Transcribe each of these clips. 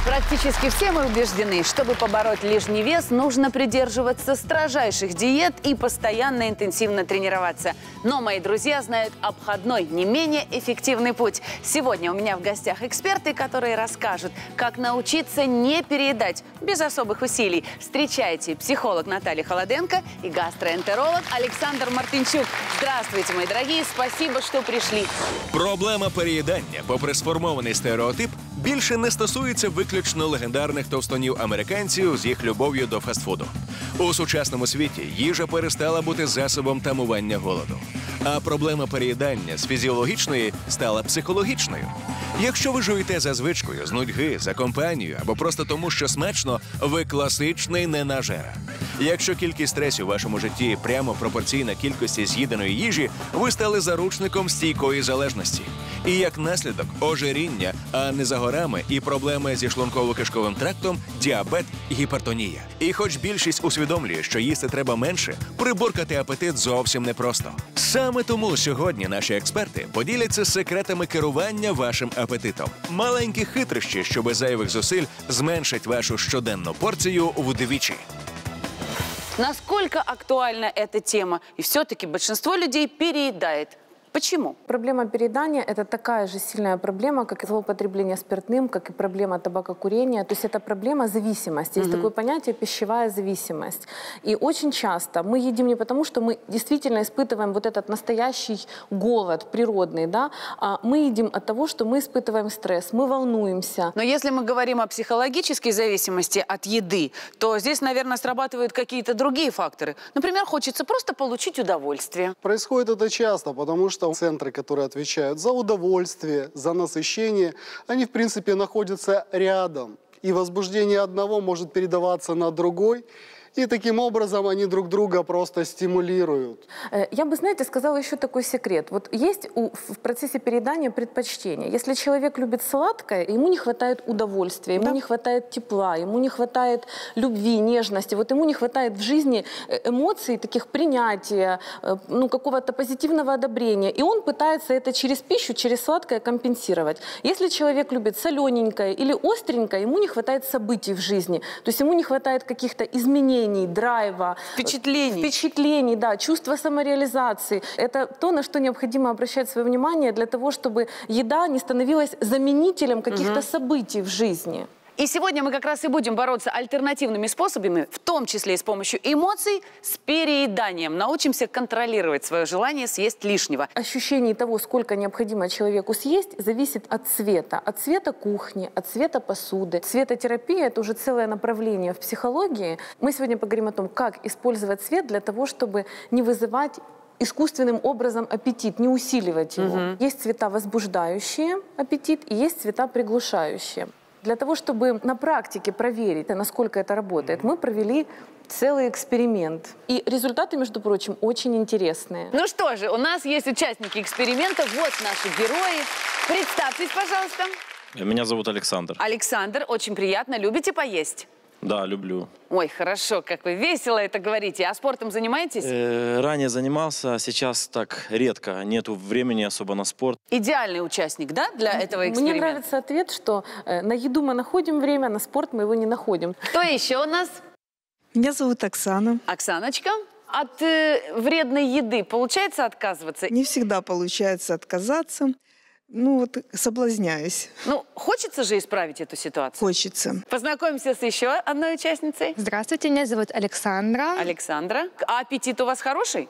Практически все мы убеждены, чтобы побороть лишний вес, нужно придерживаться строжайших диет и постоянно интенсивно тренироваться. Но мои друзья знают обходной, не менее эффективный путь. Сегодня у меня в гостях эксперты, которые расскажут, как научиться не переедать без особых усилий. Встречайте, психолог Наталья Холоденко и гастроэнтеролог Александр Мартинчук. Здравствуйте, мои дорогие, спасибо, що прийшли. Проблема переїдання, попри сформований стереотип, більше не стосується виключно легендарних товстунів-американців з їх любов'ю до фастфуду. У сучасному світі їжа перестала бути засобом тамування голоду. А проблема переїдання з фізіологічної стала психологічною. Якщо ви жуєте за звичкою, з нудьги, за компанією або просто тому, що смачно, ви класичний ненажера. Якщо кількість стресу у вашому житті прямо пропорційна кількості з'їданої їжі, ви стали заручником стійкої залежності. І як наслідок – ожиріння, а не за горами і проблеми зі шлунково-кишковим трактом, діабет, гіпертонія. І хоч більшість усвідомлює, що їсти треба менше, приборкати апетит зовсім непросто. Саме тому сьогодні наші експерти поділяться секретами керування вашим апетитом. Маленькі хитрощі, що без зайвих зусиль зменшать вашу щоденну порцію вдвічі. Насколько актуальна эта тема? И все-таки большинство людей переедает. Почему? Проблема переедания – это такая же сильная проблема, как и злоупотребление спиртным, как и проблема табакокурения. То есть это проблема зависимости. Есть такое понятие «пищевая зависимость». И очень часто мы едим не потому, что мы действительно испытываем вот этот настоящий голод природный, да? А мы едим от того, что мы испытываем стресс, мы волнуемся. Но если мы говорим о психологической зависимости от еды, то здесь, наверное, срабатывают какие-то другие факторы. Например, хочется просто получить удовольствие. Происходит это часто, потому что центры, которые отвечают за удовольствие, за насыщение, они, в принципе, находятся рядом. И возбуждение одного может передаваться на другой. И таким образом они друг друга просто стимулируют. Я бы, знаете, сказала еще такой секрет. Вот есть в процессе переедания предпочтения. Если человек любит сладкое, ему не хватает удовольствия, ему не хватает тепла, ему не хватает любви, нежности, вот ему не хватает в жизни эмоций, таких принятия, ну, какого-то позитивного одобрения. И он пытается это через пищу, через сладкое компенсировать. Если человек любит солененькое или остренькое, ему не хватает событий в жизни. То есть ему не хватает каких-то изменений, драйва, впечатлений, да, чувства самореализации. Это то, на что необходимо обращать свое внимание для того, чтобы еда не становилась заменителем каких-то событий в жизни. И сегодня мы как раз и будем бороться альтернативными способами, в том числе и с помощью эмоций, с перееданием. Научимся контролировать свое желание съесть лишнего. Ощущение того, сколько необходимо человеку съесть, зависит от цвета кухни, от цвета посуды. Цветотерапия – это уже целое направление в психологии. Мы сегодня поговорим о том, как использовать цвет для того, чтобы не вызывать искусственным образом аппетит, не усиливать его. Есть цвета, возбуждающие аппетит, и есть цвета, приглушающие. Для того, чтобы на практике проверить, насколько это работает, мы провели целый эксперимент. И результаты, между прочим, очень интересные. Ну что же, у нас есть участники эксперимента. Вот наши герои. Представьтесь, пожалуйста. Меня зовут Александр. Александр, очень приятно. Любите поесть? Да, люблю. Ой, хорошо, как вы весело это говорите. А спортом занимаетесь? Ранее занимался, сейчас так редко. Нету времени особо на спорт. Идеальный участник, да, для этого эксперимента? Мне нравится ответ, что на еду мы находим время, на спорт мы его не находим. Кто еще у нас? Меня зовут Оксана. Оксаночка. От вредной еды получается отказываться? Не всегда получается отказаться. Ну вот соблазняюсь. Ну, хочется же исправить эту ситуацию? Хочется. Познакомимся с еще одной участницей. Здравствуйте, меня зовут Александра. Александра. А аппетит у вас хороший?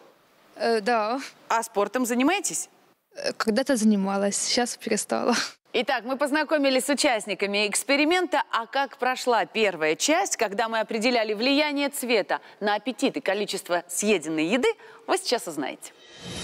Да. А спортом занимаетесь? Когда-то занималась, сейчас перестала. Итак, мы познакомились с участниками эксперимента. А как прошла первая часть, когда мы определяли влияние цвета на аппетит и количество съеденной еды, ви зараз узнаєте.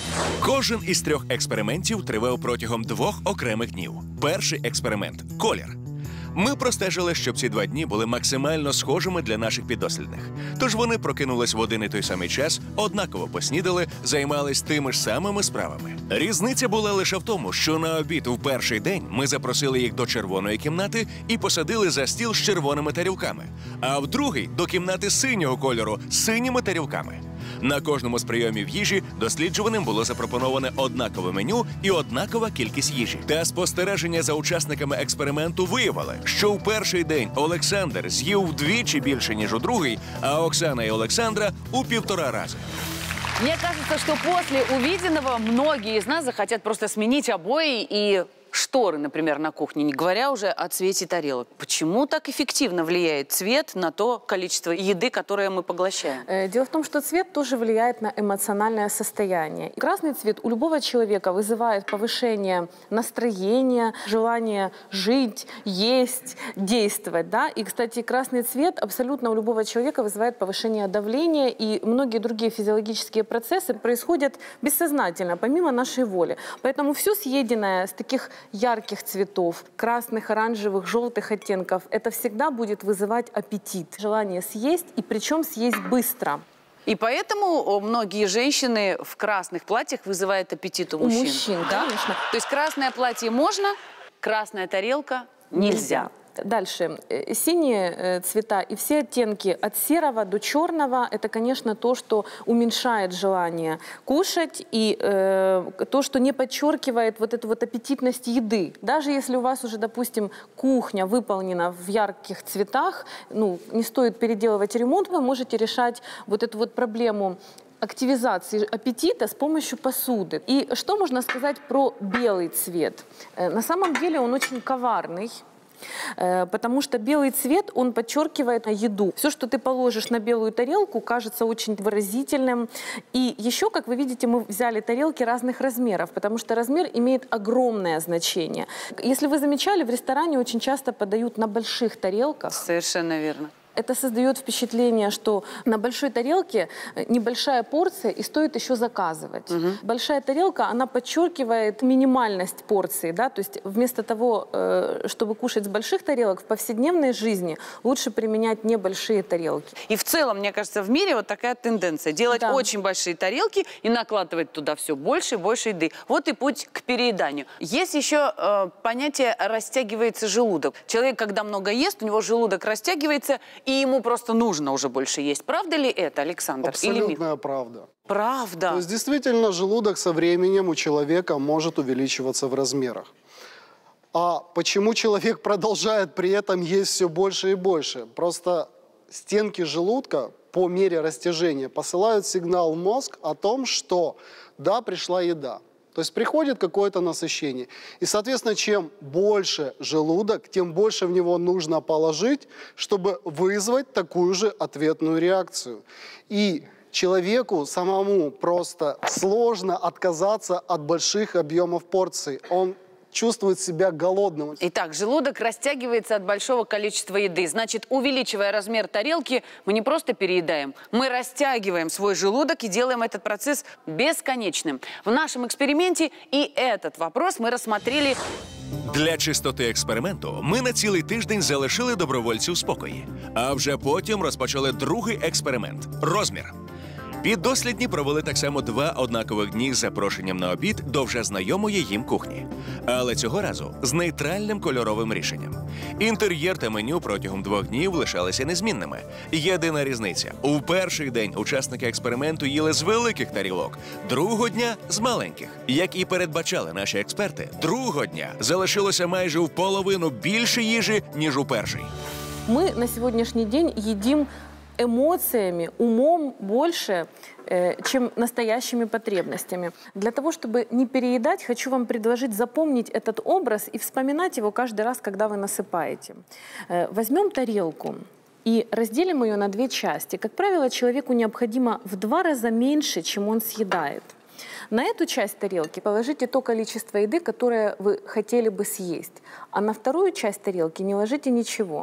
Кожен із 3 експериментів тривав протягом 2 окремих днів. Перший експеримент – колір. Ми простежили, щоб ці 2 дні були максимально схожими для наших піддослідних. Тож вони прокинулись в один і той самий час, однаково поснідали, займались тими ж самими справами. Різниця була лише в тому, що на обід у перший день ми запросили їх до червоної кімнати і посадили за стіл з червоними тарілками, а в другий – до кімнати синього кольору з синіми тарілками. На кожному з прийомів їжі досліджуваним було запропоноване однакове меню і однакова кількість їжі. Та спостереження за учасниками експерименту виявили, що у перший день Олександр з'їв вдвічі більше, ніж у другий, а Оксана і Олександра – у 1,5 рази. Мне кажется, что после увиденного многие из нас захотят просто сменить обои и шторы, например, на кухне, не говоря уже о цвете тарелок. Почему так эффективно влияет цвет на то количество еды, которое мы поглощаем? Дело в том, что цвет тоже влияет на эмоциональное состояние. Красный цвет у любого человека вызывает повышение настроения, желание жить, есть, действовать. Да? И, кстати, красный цвет абсолютно у любого человека вызывает повышение давления, и многие другие физиологические процессы происходят бессознательно, помимо нашей воли. Поэтому все съеденное с таких ярких цветов, красных, оранжевых, желтых оттенков, это всегда будет вызывать аппетит, желание съесть, и причем съесть быстро. И поэтому многие женщины в красных платьях вызывают аппетит у мужчин. У мужчин, да? конечно. То есть красное платье можно, красная тарелка нельзя. Дальше. Синие цвета и все оттенки от серого до черного – это, конечно, то, что уменьшает желание кушать и то, что не подчеркивает вот эту вот аппетитность еды. Даже если у вас уже, допустим, кухня выполнена в ярких цветах, ну, не стоит переделывать ремонт, вы можете решать вот эту вот проблему активизации аппетита с помощью посуды. И что можно сказать про белый цвет? На самом деле он очень коварный. Потому что белый цвет, он подчеркивает еду. Все, что ты положишь на белую тарелку, кажется очень выразительным. И еще, как вы видите, мы взяли тарелки разных размеров, потому что размер имеет огромное значение. Если вы замечали, в ресторане очень часто подают на больших тарелках. Совершенно верно. Это создает впечатление, что на большой тарелке небольшая порция и стоит еще заказывать. Большая тарелка, она подчеркивает минимальность порции. Да? То есть вместо того, чтобы кушать с больших тарелок, в повседневной жизни лучше применять небольшие тарелки. И в целом, мне кажется, в мире вот такая тенденция. Делать очень большие тарелки и накладывать туда все больше и больше еды. Вот и путь к перееданию. Есть еще понятие «растягивается желудок». Человек, когда много ест, у него желудок растягивается, и ему просто нужно уже больше есть. Правда ли это, Александр? Абсолютная правда. Правда. То есть действительно желудок со временем у человека может увеличиваться в размерах. А почему человек продолжает при этом есть все больше и больше? Просто стенки желудка по мере растяжения посылают сигнал в мозг о том, что да, пришла еда. То есть приходит какое-то насыщение. И, соответственно, чем больше желудок, тем больше в него нужно положить, чтобы вызвать такую же ответную реакцию. И человеку самому просто сложно отказаться от больших объемов порций. Он чувствует себя голодным. Итак, желудок растягивается от большого количества еды. Значит, увеличивая размер тарелки, мы не просто переедаем, мы растягиваем свой желудок и делаем этот процесс бесконечным. В нашем эксперименте и этот вопрос мы рассмотрели. Для чистоти експерименту ми на цілий тиждень залишили добровольців в спокої. А вже потім розпочали другий експеримент – розмір. Піддослідні провели так само 2 однакових дні з запрошенням на обід до вже знайомої їм кухні. Але цього разу з нейтральним кольоровим рішенням. Інтер'єр та меню протягом 2 днів лишалися незмінними. Єдина різниця – у перший день учасники експерименту їли з великих тарілок, другого дня – з маленьких. Як і передбачали наші експерти, другого дня залишилося майже в половину більше їжі, ніж у перший. Мы на сегодняшний день едим эмоциями, умом больше, чем настоящими потребностями. Для того, чтобы не переедать, хочу вам предложить запомнить этот образ и вспоминать его каждый раз, когда вы насыпаете. Возьмем тарелку и разделим ее на 2 части. Как правило, человеку необходимо в 2 раза меньше, чем он съедает. На эту часть тарелки положите то количество еды, которое вы хотели бы съесть. А на вторую часть тарелки не ложите ничего.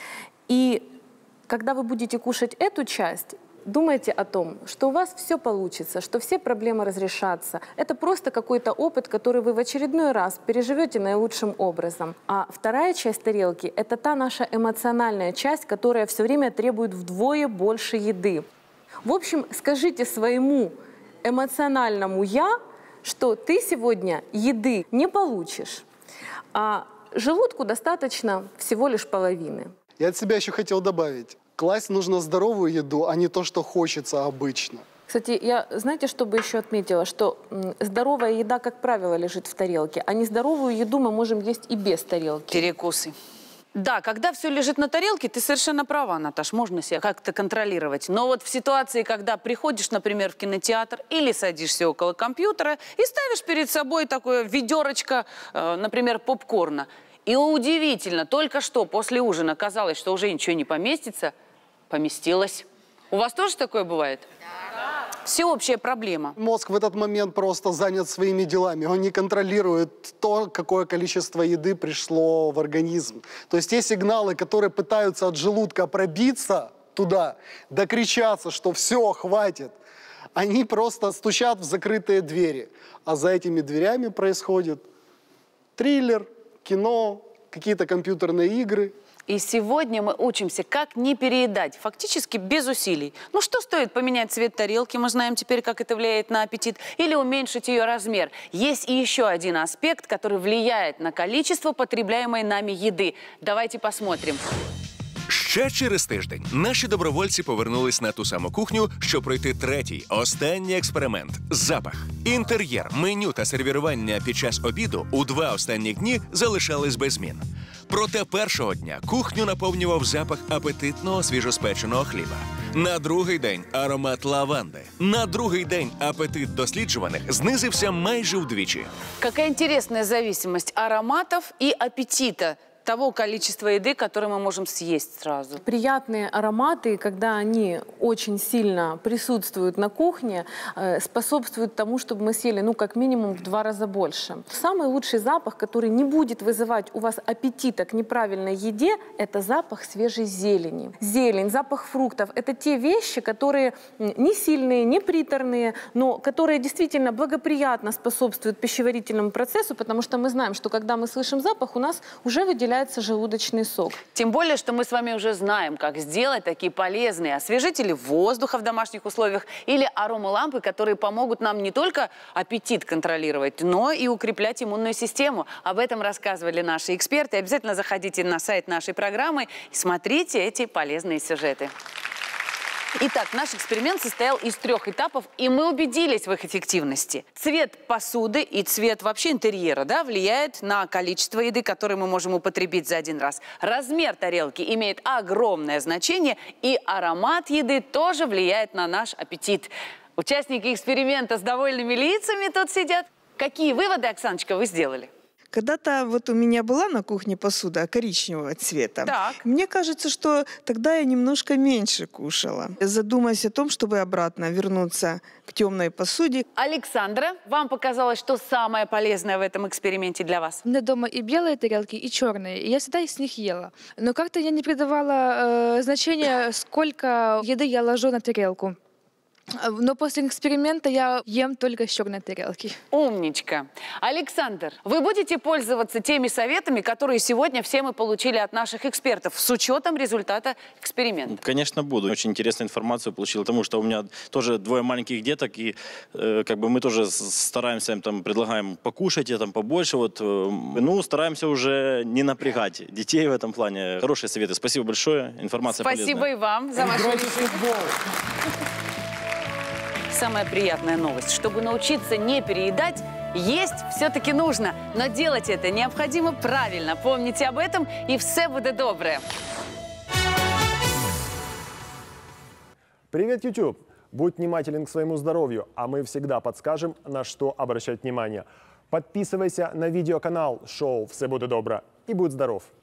И когда вы будете кушать эту часть, думайте о том, что у вас все получится, что все проблемы разрешатся. Это просто какой-то опыт, который вы в очередной раз переживете наилучшим образом. А вторая часть тарелки – это та наша эмоциональная часть, которая все время требует вдвое больше еды. В общем, скажите своему эмоциональному «я», что ты сегодня еды не получишь, а желудку достаточно всего лишь половины. Я от себя еще хотел добавить. Класть нужно здоровую еду, а не то, что хочется обычно. Кстати, я, знаете, что бы еще отметила? Что здоровая еда, как правило, лежит в тарелке, а нездоровую еду мы можем есть и без тарелки. Перекусы. Да, когда все лежит на тарелке, ты совершенно права, Наташ, можно себя как-то контролировать. Но вот в ситуации, когда приходишь, например, в кинотеатр или садишься около компьютера и ставишь перед собой такое ведерочко, например, попкорна, и удивительно, только что после ужина казалось, что уже ничего не поместится, поместилось. У вас тоже такое бывает? Да. Всеобщая проблема. Мозг в этот момент просто занят своими делами. Он не контролирует то, какое количество еды пришло в организм. То есть те сигналы, которые пытаются от желудка пробиться туда, докричаться, что все, хватит, они просто стучат в закрытые двери. А за этими дверями происходит триллер, кино, какие-то компьютерные игры. И сегодня мы учимся, как не переедать, фактически без усилий. Ну что стоит поменять цвет тарелки, мы знаем теперь, как это влияет на аппетит, или уменьшить ее размер. Есть и еще один аспект, который влияет на количество потребляемой нами еды. Давайте посмотрим. Ще через тиждень наші добровольці повернулись на ту саму кухню, щоб пройти третій, останній експеримент – запах. Інтер'єр, меню та сервірування під час обіду у 2 останні дні залишались без змін. Проте першого дня кухню наповнював запах апетитного свіжоспеченого хліба. На другий день – аромат лаванди. На другий день апетит досліджуваних знизився майже вдвічі. Какая интересная зависимость ароматов и аппетита того количества еды, которое мы можем съесть сразу. Приятные ароматы, когда они очень сильно присутствуют на кухне, способствуют тому, чтобы мы съели, ну, как минимум в 2 раза больше. Самый лучший запах, который не будет вызывать у вас аппетита к неправильной еде, это запах свежей зелени. Зелень, запах фруктов – это те вещи, которые не сильные, не приторные, но которые действительно благоприятно способствуют пищеварительному процессу, потому что мы знаем, что когда мы слышим запах, у нас уже выделяется желудочный сок. Тем более, что мы с вами уже знаем, как сделать такие полезные освежители воздуха в домашних условиях или аромалампы, которые помогут нам не только аппетит контролировать, но и укреплять иммунную систему. Об этом рассказывали наши эксперты. Обязательно заходите на сайт нашей программы и смотрите эти полезные сюжеты. Итак, наш эксперимент состоял из 3 этапов, и мы убедились в их эффективности. Цвет посуды и цвет вообще интерьера, да, влияет на количество еды, которую мы можем употребить за один раз. Размер тарелки имеет огромное значение, и аромат еды тоже влияет на наш аппетит. Участники эксперимента с довольными лицами тут сидят. Какие выводы, Оксаночка, вы сделали? Когда-то вот у меня была на кухне посуда коричневого цвета. Так. Мне кажется, что тогда я немножко меньше кушала. Задумаюсь о том, чтобы обратно вернуться к темной посуде. Александра, вам показалось, что самое полезное в этом эксперименте для вас? У меня дома и белые тарелки, и черные. И я всегда из них ела. Но как-то я не придавала значения, сколько еды я ложу на тарелку. Но после эксперимента я ем только с черной тарелки. Умничка. Александр, вы будете пользоваться теми советами, которые сегодня все мы получили от наших экспертов, с учетом результата эксперимента? Конечно, буду. Очень интересную информацию получил, потому что у меня тоже 2 маленьких деток, и как бы мы тоже стараемся им там, предлагаем покушать там побольше. Вот, ну, стараемся уже не напрягать детей в этом плане. Хорошие советы. Спасибо большое. Информация полезная. Спасибо и вам за вашу Самая приятная новость. Чтобы научиться не переедать, есть все-таки нужно. Но делать это необходимо правильно. Помните об этом, и все будет добре. Привет, YouTube! Будь внимателен к своему здоровью, а мы всегда подскажем, на что обращать внимание. Подписывайся на видеоканал шоу «Все будет добре» и будь здоров!